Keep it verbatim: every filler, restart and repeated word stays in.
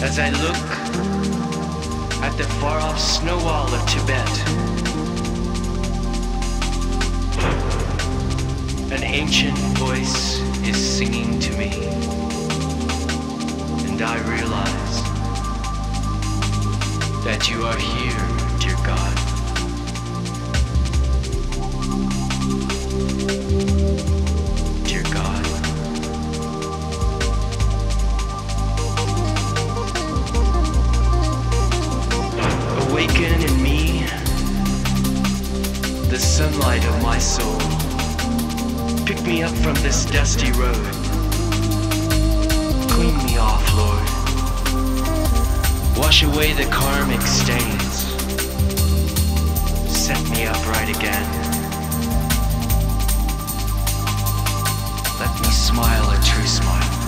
As I look at the far-off snow wall of Tibet, an ancient voice is singing to me, and I realize that you are here, dear God. Dear God. Awaken in me the sunlight of my soul. Pick me up from this dusty road. Clean me off, Lord. Wash away the karmic stains. Set me upright again. Let me smile a true smile.